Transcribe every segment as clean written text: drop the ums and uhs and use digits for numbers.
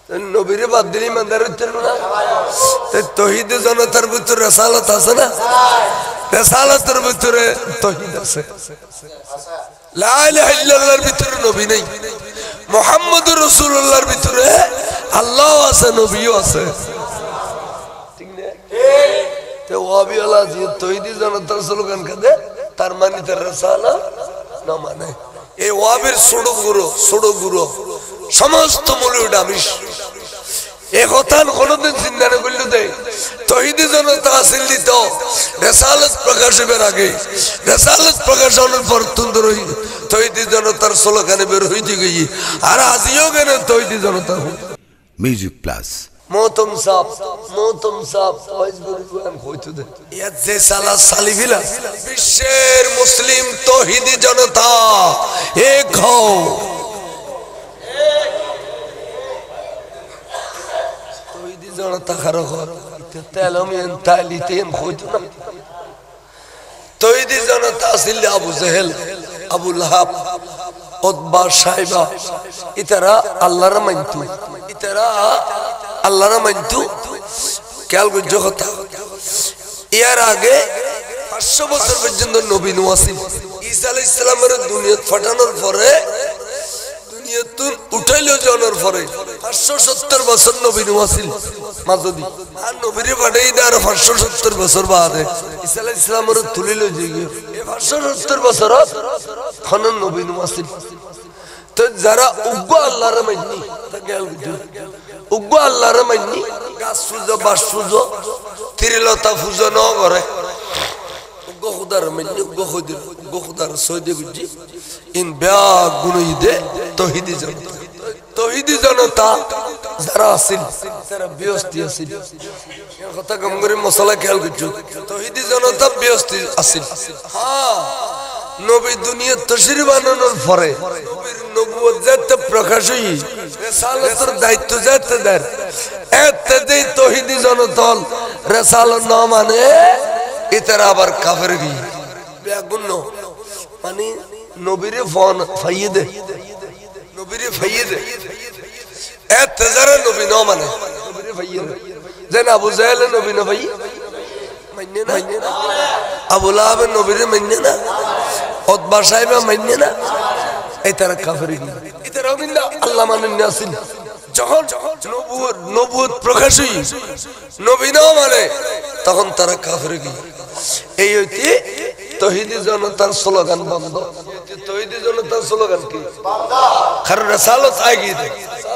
নবীরে বাদ দিলে ইমানদার হইতে পারবে না। তৌহিদে জনতার ভিতরে রেসালত আছে না? রেসালতের ভিতরে তৌহিদ আছে। লা ইলাহা ইল্লাল্লাহর ভিতরে নবী নাই, মুহাম্মদুর রাসূলুল্লাহর ভিতরে আল্লাহ আছে, নবীও আছে। ঠিক না? তে ওয়াবিওয়ালা যে তৌহিদি জনতার স্লোগান কাঁদে, তার মানে তার রেসালত না মানে। এই ওয়াবির ছোট গুরু সমস্ত মৌলবি ডামিস। এ কথা কোনদিন চিন্তা না করলে দেয় তৌহিদি জনতা আসিল দিত রেসালত প্রকাশ হবার আগে, রেসালত প্রকাশ হওয়ার পর তুন্দর তৌহিদি জনতার স্লোগানে বের হইতে গিয়ে আর আজিও কেন তৌহিদি জনতা মিউজিক প্লাস মোহতম সাহ হইতো দে ইয়াত যে সালা সালিভিলা বিশ্বের মুসলিম তৌহিদি জনতা এক হও। তৌহিদি জনতা খারো ঘর তেলমিন তালিতেন হইতো না। তৌহিদি জনতা আসলে Abu Jahal, Abu Lahab, Utba, Shaiba ইতারা আল্লাহর মানতু, ইতারা আল্লাহর মানতু। খেয়াল করছো কথা, এর আগে 500 বছর পর্যন্ত নবী নূহ ছিল। ঈসা আলাইহিস সালামের দুনিয়াত পাঠানোর পরে, দুনিয়াত উঠাইলো জানার পরে 570 বছর নবী নূহ ছিল মাঝদি। আর নবীরে পাঠাই দে আর 570 বছর বাদে ঈসা আলাইহিস সালামের তুলিলো যে এই 570 বছর খন নবী নূহ ছিল। তো যারা উগ্র আল্লাহর মাননি, তা খেয়াল করছো, উগ্র আল্লাহর মাননি গাছ পুজো, বাস পুজো, তিরলতা পুজো ন করে উগ্র খুদার মাননি, উগ্র খুদার সৈদে বুঝি ইন ব্যাগ গুণই দে তৌহিদি জনতা। তৌহিদি জনতা যারা আছিল তারা ব্যস্ত আছিল। কথা কম করে মশলা খেয়াল করছো, তৌহিদি জনতা ব্যস্ত আছিল। হ্যাঁ, নবী দুনিয়া তশরিফ বানানোর পরে নবীর নবুয়ত যাতে প্রকাশ হই, রিসালাতের দায়িত্ব যাতে দেন, এতে দেই তৌহিদি জনতা রিসালাত না মানে ইতারা আবার কাফের কি বেগুন মানে নবীরে ফোন ফাইয়ে দে, নবীরে ফাইয়ে দে। এতে যারা নবী না মানে নবীরে ফাইয়ে দে। যেন আবু জাহেল নবী না ভাই মাইনে না, আবু লাহাব নবীরে মাইনে না, উতবা সাইবা মাইনে না, এই তারা কাফের কি। এটাও কিন্তু আল্লাহ মানেন না আসিল। যখন নবুয়ত প্রকাশ হই নবী না মানে তখন তারা কাফের কি। এই হইতে তৌহিদি জনতার স্লোগান বন্ধ। তৌহিদি জনতার স্লোগান কি? কারণ রিসালাত আগে দে,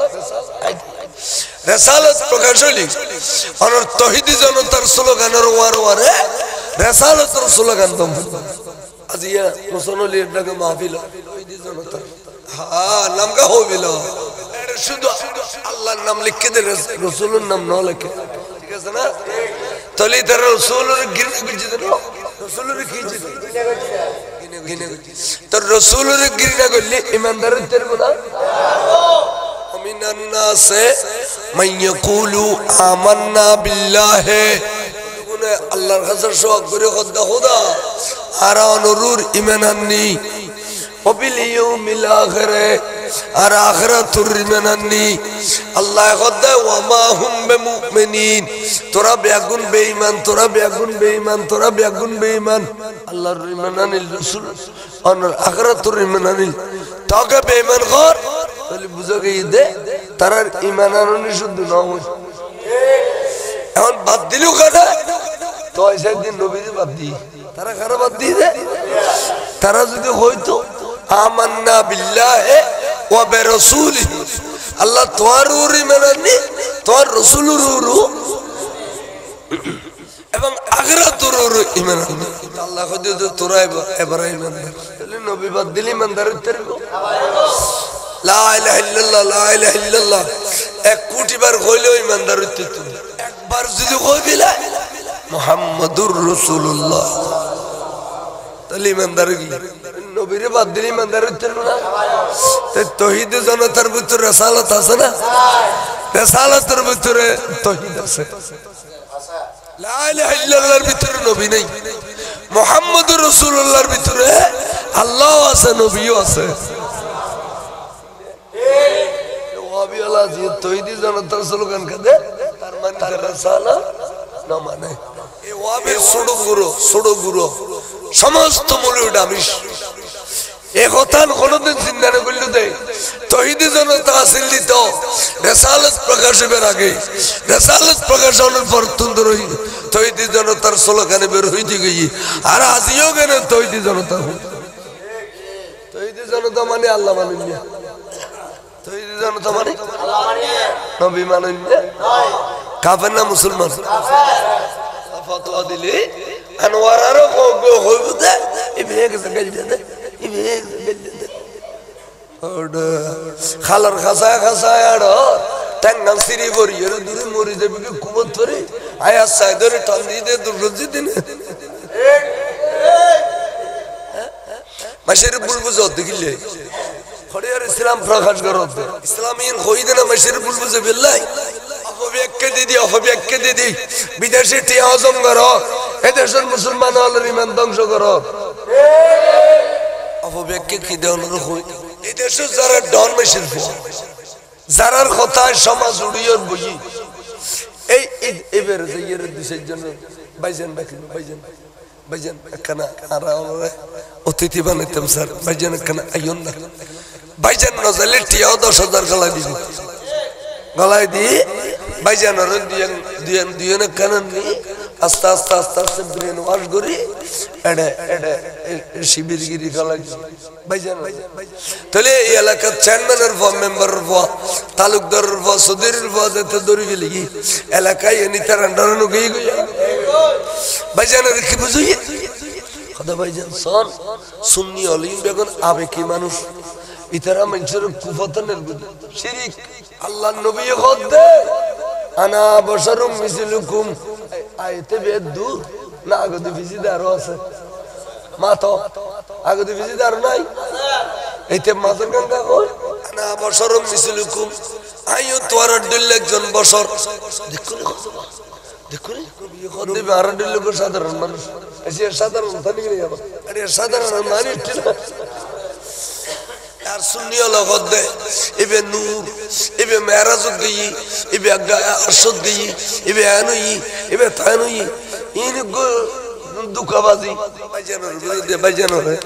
রিসালাত প্রকাশ হইলি আর তৌহিদি জনতার স্লোগানের ওয়ারে রিসালাতের স্লোগান বন্ধ। আজিয়া মুসনলি এটাকে মাহফিল তৌহিদি জনতা, হ্যাঁ নাম কা হইল শুধু আল্লাহর নাম লিখে দে, রাসূলের নাম না লিখে। ঠিক আছে না? তলি তার রাসূলের গিরনা গিরজি দে, রাসূলের কি জি গিনে তো রাসূলের গিরনা করলে ইমানদারের তেরব না। আমিনান নাসে মাইয়াকুলু আমান্না বিল্লাহি, আল্লাহর কাছে শোক করে খোদা আর অনুরুর ইমান আননি, ওবিল ইয়াউমিল আখিরে আর আখিরাতুর ইমান আননি। আল্লাহ খোদা ওয়া মা হুম বিমুমিনিন, তোরা বেগুন বেঈমান, তোরা বেগুন বেঈমান, তোরা বেগুন বেঈমান। আল্লাহর ইমান আনিল, রাসূল আর আখিরাতুর ইমান আনিল, তাকে বেঈমান কর তাহলে বুঝা গই দে তার ইমান আননি শুদ্ধ না হয়। এখন বাদ দিলু কাটা তো সেদিন নবীর বাদ দি তারা কারা বাদ দিয়ে দে। তারা যদি হইতো আমান্না বিল্লাহি ওয়া বিরাসূলিহি, আল্লাহ তোর ঈমান আনি, তোর রাসূলের এবং আখিরাতের ঈমান আনি। আল্লাহ কইতো তোরা এবার ঈমান আন, তাহলে নবী বাদ দিলি ঈমানদারের তরফ। লা ইলাহা ইল্লাল্লাহ, লা ইলাহা ইল্লাল্লাহ 1 কোটি বার কইলেও ঈমানদারের তরফ। একবার যদি কইবিলা মুহাম্মাদুর রাসূলুল্লাহ তাহলে ঈমানদার কি? নবীরে বাদ দিলে ঈমানদারের তরফ না। তৌহিদি জনতার ভিতরে রিসালাত আছে না? রিসালাতের ভিতরে তৌহিদ আছে। লা ইলাহা ইল্লাল্লাহর ভিতরে নবী নাই, মুহাম্মাদুর রাসূলুল্লাহর ভিতরে আল্লাহ আছে, নবীও আছে। ওয়াবিওয়ালা যে তৈরি জনতার স্লোগান কাঁদে তার মানে তার রাসালা না মানে এই ওয়াবির ছোট গুরু সমস্ত মৌলবীটা আমিষ এই কথা কোনদিন চিন্তা না করলে দেয় তহিদি জনতা আসিল দিত রেসালত প্রকাশের আগে রেসালত প্রকাশনের পর তুন্দর তহিদি জনতার স্লোগানে বের হইতে গিয়ে আর আজিও কেন তহিদি জনতা তহিদি জনতা মানে আল্লাহ মানুন তহিদি জনতা মানে নবী মানুন কাফের না মুসলমান ফতোয়া দিলে আনোয়ারারও হইব দে এই ভেগ গাল দে এই ভেগ গাল দে ওডা খালার খাসায় খাসায় আর টাঙ্গাল সিরি ভরি এর দূরে মরি যাবে কি কুমত ধরে আয়া সাইদরে টান্দি দে দুরজি দিন মাসের বুলবুজ দেখিলে খড়িয়ার ইসলাম প্রকাশ করত ইসলামীন হইদে না মাসের বুলবুজ বিল্লাহ অপব্যাখ্যা দিদি বিদেশে টিয়া হজম করো এদেশের মুসলমান হলের ইমান ধ্বংস করো অপব্যাখ্যা কি দেওয়ার হই এদেশে যারা ডন মেশিন যারার কথায় সমাজ উড়িয়ে বই এই এবার যে এর দেশের জন্য ভাইজান একখানা আর অতিথি বানাইতাম স্যার ভাইজান একখানা আইন না ভাইজান নজালে টিয়াও 10,000 গলায় দিয়ে ভাইজানের দুজন কানন নিয়ে আস্তে আস্তে আস্তে আস্তে ব্রেন ওয়াশ করি শিবিরগিরি গলায় ভাইজান তাহলে এই এলাকার চেয়ারম্যানের মেম্বারের তালুকদারের সদরের যাতে দৌড়ে গেলে কি এলাকায় এনে তার আন্ডারে গিয়ে ভাইজানের কি বুঝিয়ে কথা ভাইজান শোন সুন্নি অলিম বেগুন আবেগী মানুষ ইতারা মানুষের কুফতনের শিরিক আল্লাহ নবী খোদে আনা বশরুম মিসলুকুম আইতে বেদ দূর না আগতে ভিজিতে আরো আছে মা তো আগতে ভিজিতে আরো নাই এইতে মাঝের গঙ্গা কই আনা বশরুম মিসলুকুম আইও তোর দিল একজন বশর দেখুন খোদে আর দিল লোক সাধারণ মানুষ এসে সাধারণ থাকি না আরে সাধারণ মানুষ আর সুন্নি লগত দে ইবে নূর ইবে মেরাজ গই ইবে আরশদ গই ইবে আনুই ইবে তানুই ইন দুকাবাজি বাজানো রে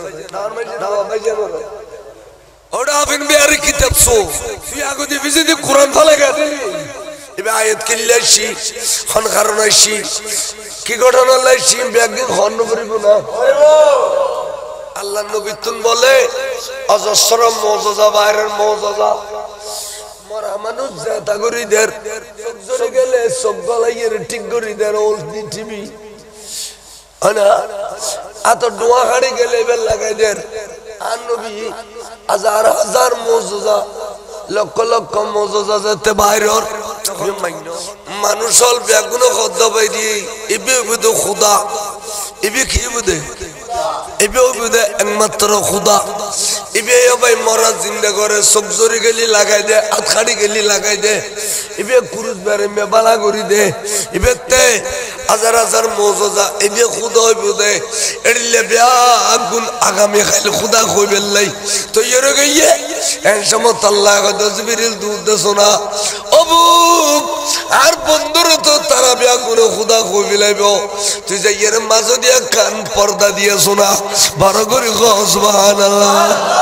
ওটা আপনি বিয়ার কিতাব সো তুই আগতে বিজে কোরআন ফলে গেছে ইবে আয়াত কিল্লাশি খন কারণ আইছি কি ঘটনা লাইছি ব্যাগ হন করিব না আল্লাহ নবী তুন বলে অজস্র মুজিজা বাইরের মুজিজা মরা মানুষ জাতা করি দের সবজরে গেলে সব গলাইয়ের ঠিক করি দের ওলদি টিভি আনা আত দোয়া হাড়ি গেলে বেল লাগাই দের আর নবী হাজার হাজার মুজিজা লক্ষ লক্ষ মুজিজা যেতে বাইরের মানুষ হল বেগুনো খদ্দ পাই দিয়ে ইবে বুদ খুদা ইবে কি বুদে এবেও বুদে একমাত্র খুদা ইবে ভাই মরা জিন্দা করে সবজরি গেলি লাগাই দে আতখাড়ি গেলি লাগাই দে ইবে কুরুজ বেরে মেবালা করি দে ইবে তে হাজার হাজার মুজিজা ইবে খুদা বুদে এড়িলে বিয়া আগুন আগামী খাইল খুদা কইবেল লাই তো এর গইয়ে এন সমত আল্লাহ দজবিরিল দুধ শোনা অবু আর বন্ধুর তো তারা বিয়া গুলো খুদা কইবিলাইব তুই যে এর মাঝে দিয়া কান পর্দা দিয়ে শোনা বড় করে সুবহানাল্লাহ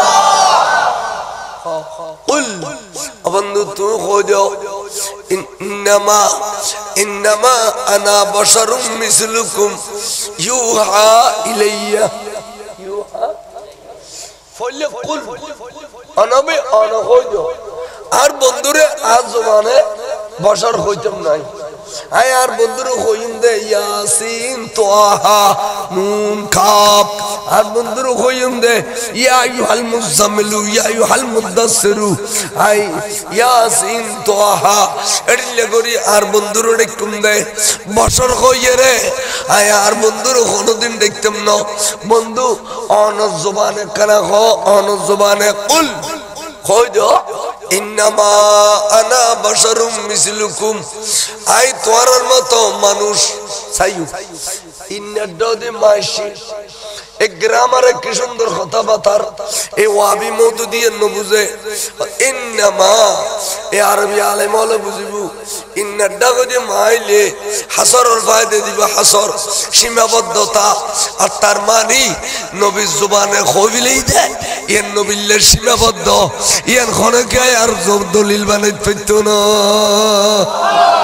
কুল বন্ধু তুই খোঁজো ইন্নামা আনা বশরুম মিসলুকুম ইউহা ইলাইয়া ইউহা ফলে কুল অনবে অনখোঁজো আর বন্ধুরে আজ জমানে বশর হইতাম নাই আয় আর বন্ধুরে হইম দে ইয়াসিন তোহা নুন কাফ আর বন্ধুরে হইম দে ইয়া আইয়ুহাল মুজাম্মিলু ইয়া আইয়ুহাল মুদাসসিরু আই ইয়াসিন তোহা এড়িলে গরি আর বন্ধুরে দেখুম দে বশর হইয়ে রে আয় আর বন্ধুরে কোনদিন দেখতাম না বন্ধু অনজ জবানে কানা হ অনজ জবানে কুল খোঁজো ইন্নামা আনা বশরুম মিসলুকুম আই তোয়ার মতো মানুষ সাইয়ু ইন্নাডদি মাইশি এক গ্রামারে কি সুন্দর কথা বাতার এই ওয়াবি মৌদু দিয়ে নবুঝে ইন্নামা এ আরবি আলেম হলে বুঝিবু ইন্নার ডাকে দিয়ে মাইলে হাসরের ফায়দা দিব হাসর সীমাবদ্ধতা আর তার মানি নবীর জুবানে খবিলেই দেয় ইয়ান নবিল্লের সীমাবদ্ধ ইয়ান খনকে আর দলিল বানাই ফেলতো না